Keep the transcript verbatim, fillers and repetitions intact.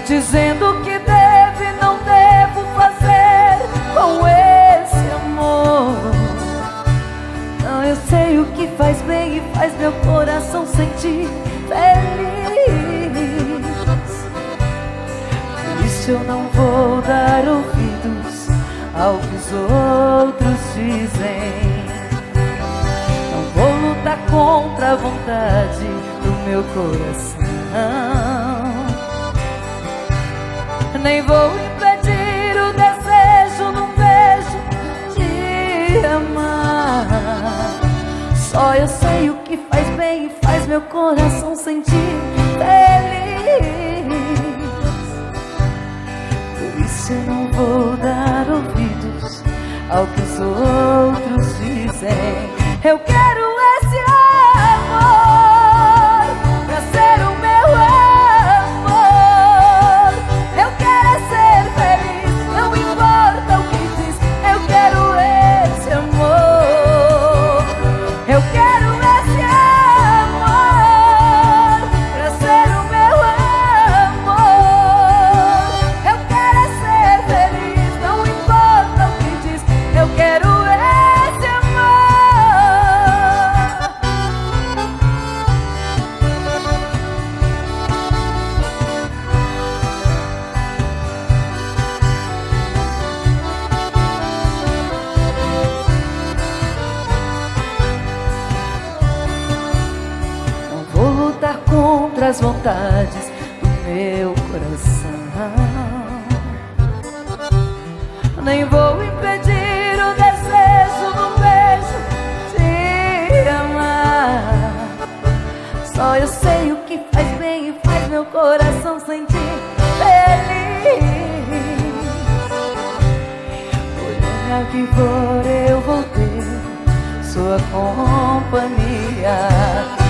dizendo que devo e não devo fazer com esse amor. Não, eu sei o que faz bem e faz meu coração sentir feliz. Por isso eu não vou dar ouvidos ao que os outros dizem. Não vou lutar contra a vontade do meu coração, nem vou impedir o desejo num beijo de amar. Só eu sei o que faz bem e faz meu coração sentir feliz. Por isso eu não vou dar ouvidos ao que os outros dizem. Eu quero esse amor pra ser o meu amor. Eu quero é ser feliz, não importa o que diz. Eu quero esse amor. Eu quero esse amor pra ser o meu amor. Eu quero é ser feliz, não importa o que diz. Eu quero esse amor. Não vou lutar contra as vontades do meu coração, nem vou impedir o desejo no beijo de amar. Só eu sei o que faz bem e faz meu coração sentir feliz. Olha que for eu vou ter sua companhia.